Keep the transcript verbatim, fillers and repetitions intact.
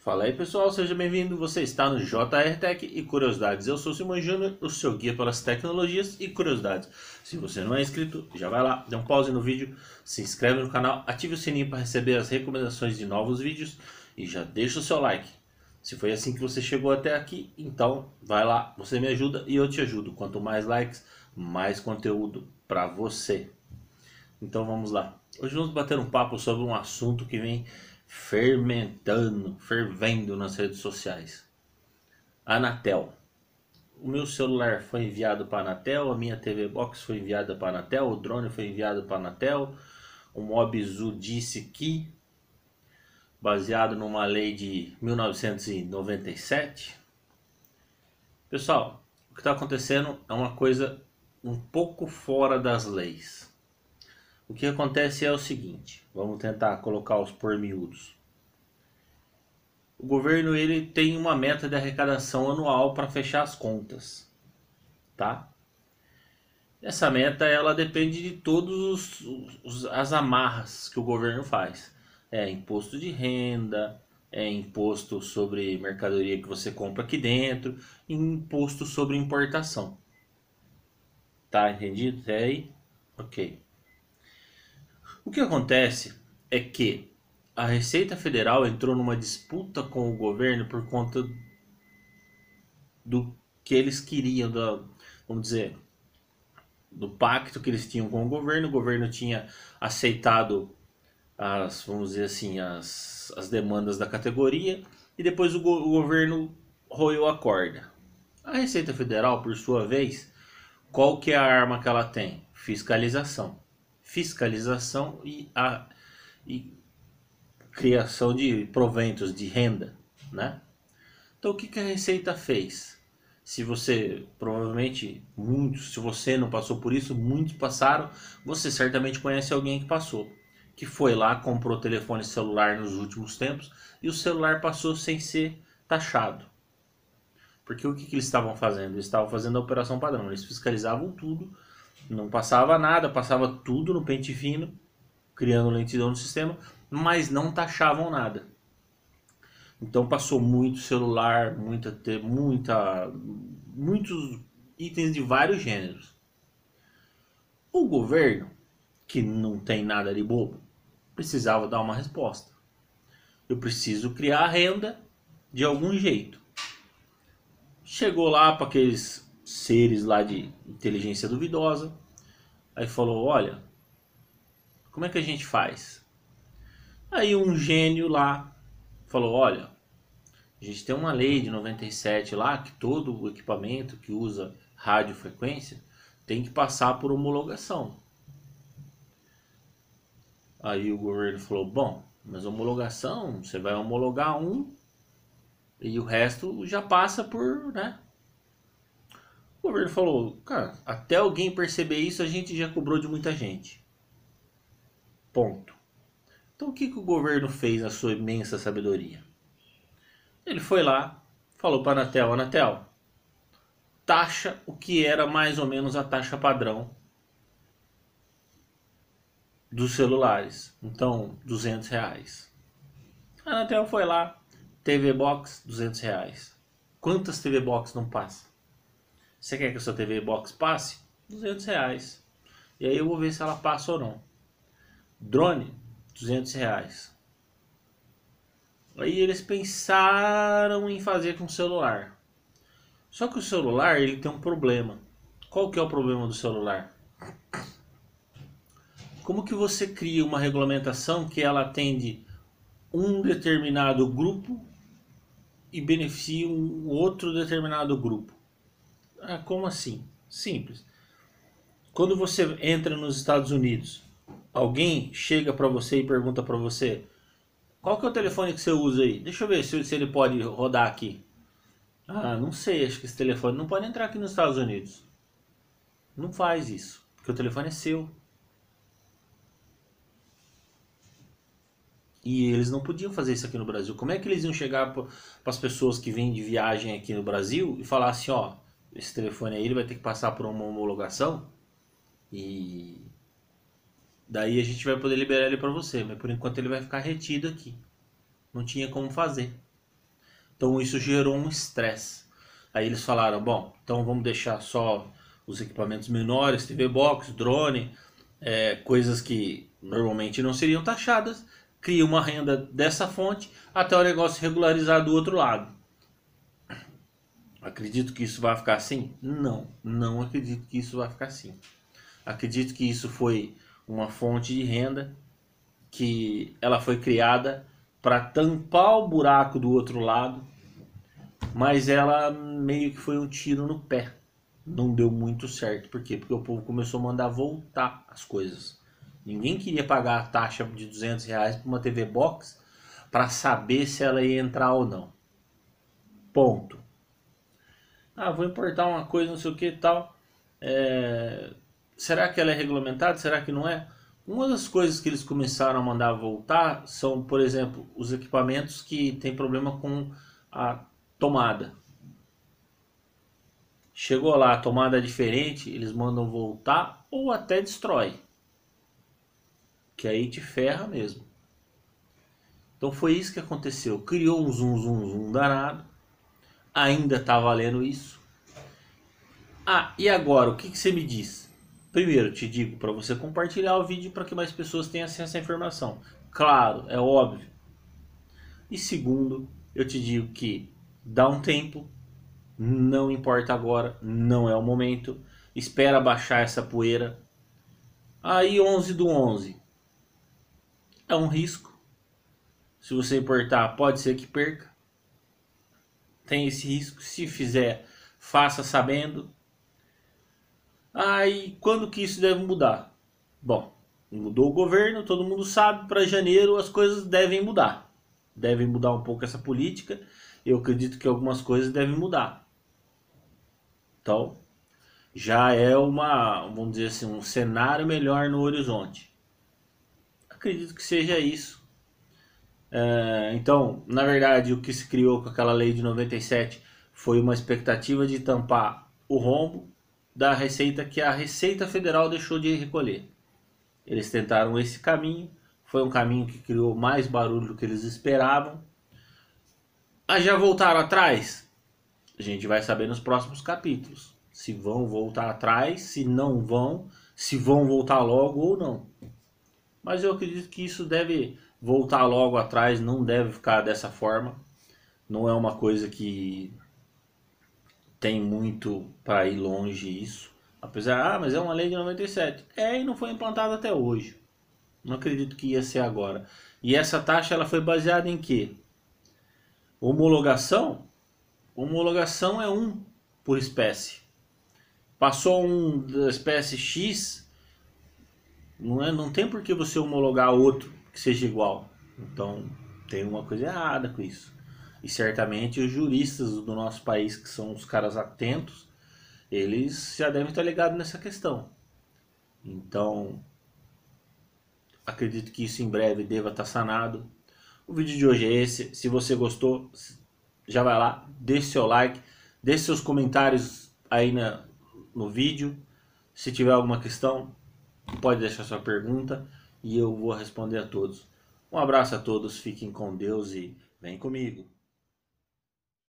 Fala aí pessoal, seja bem-vindo. Você está no J R Tech e Curiosidades. Eu sou o Simão Júnior, o seu guia pelas tecnologias e curiosidades. Se você não é inscrito, já vai lá, dá um pause no vídeo, se inscreve no canal, ative o sininho para receber as recomendações de novos vídeos e já deixa o seu like. Se foi assim que você chegou até aqui, então vai lá, você me ajuda e eu te ajudo. Quanto mais likes, mais conteúdo para você. Então vamos lá. Hoje vamos bater um papo sobre um assunto que vem fermentando, fervendo nas redes sociais. Anatel. O meu celular foi enviado para a Anatel, a minha T V Box foi enviada para a Anatel, o drone foi enviado para a Anatel. O Mobzu disse que, baseado numa lei de mil novecentos e noventa e sete. Pessoal, o que está acontecendo é uma coisa um pouco fora das leis. O que acontece é o seguinte, vamos tentar colocar os pormiúdos. O governo ele tem uma meta de arrecadação anual para fechar as contas, tá? Essa meta ela depende de todos os, os, as amarras que o governo faz. É imposto de renda, é imposto sobre mercadoria que você compra aqui dentro, e imposto sobre importação. Tá entendido até aí? Ok. O que acontece é que a Receita Federal entrou numa disputa com o governo por conta do que eles queriam, da, vamos dizer, do pacto que eles tinham com o governo. O governo tinha aceitado as, vamos dizer assim, as, as demandas da categoria e depois o, go, o governo roeu a corda. A Receita Federal, por sua vez, qual que é a arma que ela tem? Fiscalização. Fiscalização e a e criação de proventos, de renda, né? Então o que, que a Receita fez? Se você, provavelmente, muitos, se você não passou por isso, muitos passaram, você certamente conhece alguém que passou. Que foi lá, comprou telefone celular nos últimos tempos e o celular passou sem ser taxado. Porque o que, que eles estavam fazendo? Eles estavam fazendo a operação padrão, eles fiscalizavam tudo, não passava nada, passava tudo no pente fino, criando lentidão no sistema, mas não taxavam nada. Então passou muito celular, muita, muita, muitos itens de vários gêneros. O governo, que não tem nada de bobo, precisava dar uma resposta. Eu preciso criar renda de algum jeito. Chegou lá para aqueles seres lá de inteligência duvidosa, aí falou, olha, como é que a gente faz? Aí um gênio lá falou, olha, a gente tem uma lei de noventa e sete lá que todo o equipamento que usa radiofrequência tem que passar por homologação. Aí o governo falou, bom, mas homologação, você vai homologar um e o resto já passa por, né? O governo falou, cara, até alguém perceber isso a gente já cobrou de muita gente. Ponto. Então o que, que o governo fez na sua imensa sabedoria? Ele foi lá, falou para a Anatel, Anatel, taxa o que era mais ou menos a taxa padrão dos celulares. Então, duzentos reais. A Anatel foi lá, T V Box, duzentos reais. Quantas T V Box não passa? Você quer que a sua T V Box passe? duzentos reais. E aí eu vou ver se ela passa ou não. Drone, duzentos reais. Aí eles pensaram em fazer com o celular. Só que o celular ele tem um problema. Qual que é o problema do celular? Como que você cria uma regulamentação que ela atende um determinado grupo e beneficia um outro determinado grupo? Ah, como assim? Simples. Quando você entra nos Estados Unidos, alguém chega para você e pergunta para você, qual que é o telefone que você usa aí? Deixa eu ver se, se ele pode rodar aqui. Ah, não sei, acho que esse telefone não pode entrar aqui nos Estados Unidos. Não faz isso, porque o telefone é seu. E eles não podiam fazer isso aqui no Brasil. Como é que eles iam chegar para as pessoas que vêm de viagem aqui no Brasil e falar assim, ó, esse telefone aí ele vai ter que passar por uma homologação e daí a gente vai poder liberar ele para você, mas por enquanto ele vai ficar retido aqui. Não tinha como fazer. Então isso gerou um estresse. Aí eles falaram, bom, então vamos deixar só os equipamentos menores, T V Box, drone, é, coisas que normalmente não seriam taxadas, cria uma renda dessa fonte até o negócio regularizar do outro lado. Acredito que isso vai ficar assim? Não, não acredito que isso vai ficar assim. Acredito que isso foi uma fonte de renda que ela foi criada para tampar o buraco do outro lado, mas ela meio que foi um tiro no pé. Não deu muito certo. Por quê? Porque o povo começou a mandar voltar as coisas. Ninguém queria pagar a taxa de duzentos reais para uma T V Box para saber se ela ia entrar ou não. Ponto. Ah, vou importar uma coisa, não sei o que e tal. É... Será que ela é regulamentada? Será que não é? Uma das coisas que eles começaram a mandar voltar são, por exemplo, os equipamentos que tem problema com a tomada. Chegou lá, a tomada é diferente, eles mandam voltar ou até destrói. Que aí te ferra mesmo. Então foi isso que aconteceu. Criou um zoom, zoom, zoom danado. Ainda tá valendo isso. Ah, e agora, o que, que você me diz? Primeiro, te digo para você compartilhar o vídeo para que mais pessoas tenham acesso à informação. Claro, é óbvio. E segundo, eu te digo que dá um tempo, não importa agora, não é o momento. Espera baixar essa poeira. Aí onze do onze. É um risco. Se você importar, pode ser que perca. Tem esse risco. Se fizer, faça sabendo. Aí, quando que isso deve mudar? Bom, mudou o governo, todo mundo sabe, para janeiro as coisas devem mudar. Devem mudar um pouco essa política. Eu acredito que algumas coisas devem mudar. Então, já é uma, vamos dizer assim, um cenário melhor no horizonte. Acredito que seja isso. É, então, na verdade, o que se criou com aquela lei de noventa e sete foi uma expectativa de tampar o rombo da Receita que a Receita Federal deixou de recolher. Eles tentaram esse caminho, foi um caminho que criou mais barulho do que eles esperavam. Ah, já voltaram atrás? A gente vai saber nos próximos capítulos. Se vão voltar atrás, se não vão, se vão voltar logo ou não. Mas eu acredito que isso deve voltar logo atrás, não deve ficar dessa forma. Não é uma coisa que tem muito para ir longe isso. Apesar, ah, mas é uma lei de noventa e sete. É, e não foi implantada até hoje. Não acredito que ia ser agora. E essa taxa ela foi baseada em quê? Homologação? Homologação é um por espécie. Passou um da espécie X, não, é, não tem por que você homologar outro que seja igual. Então tem uma coisa errada com isso. E certamente os juristas do nosso país, que são os caras atentos, eles já devem estar ligados nessa questão. Então, acredito que isso em breve deva estar sanado. O vídeo de hoje é esse. Se você gostou, já vai lá, deixe seu like, deixe seus comentários aí na, no vídeo. Se tiver alguma questão, pode deixar sua pergunta e eu vou responder a todos. Um abraço a todos, fiquem com Deus e vem comigo.